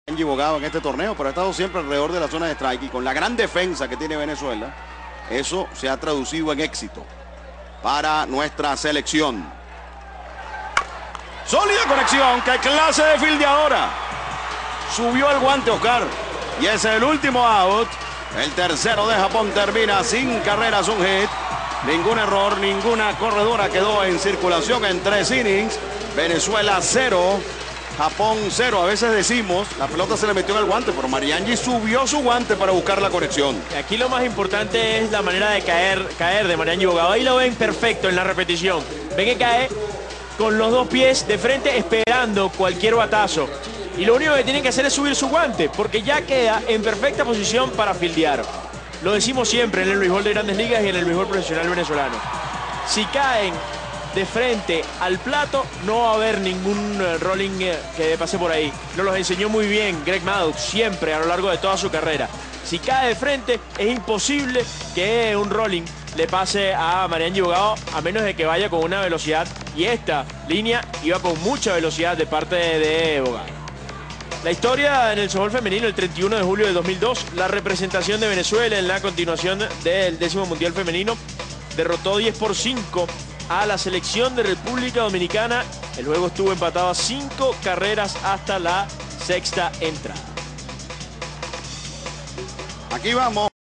Bogado en este torneo, pero ha estado siempre alrededor de la zona de strike, y con la gran defensa que tiene Venezuela, eso se ha traducido en éxito para nuestra selección. Sólida conexión, qué clase de fildeadora. Subió el guante Oscar y es el último out. El tercero de Japón termina sin carreras, un hit. Ningún error, ninguna corredora quedó en circulación en 3 innings. Venezuela 0, Japón 0. A veces decimos, la pelota se le metió en el guante, pero Mariangí subió su guante para buscar la conexión. Aquí lo más importante es la manera de caer de Mariangí Bogado. Ahí lo ven perfecto en la repetición. Ven que cae con los 2 pies de frente esperando cualquier batazo. Y lo único que tienen que hacer es subir su guante, porque ya queda en perfecta posición para fildear. Lo decimos siempre en el béisbol de Grandes Ligas y en el béisbol profesional venezolano. Si caen de frente al plato, no va a haber ningún rolling que pase por ahí. Nos los enseñó muy bien Greg Maddux siempre a lo largo de toda su carrera. Si cae de frente, es imposible que un rolling le pase a Mariangí Bogado, a menos de que vaya con una velocidad. Y esta línea iba con mucha velocidad de parte de Bogado. La historia en el softball femenino, el 31 de julio de 2002, la representación de Venezuela en la continuación del 10º Mundial Femenino derrotó 10-5 a la selección de República Dominicana. El juego estuvo empatado a 5 carreras hasta la 6ª entrada. Aquí vamos.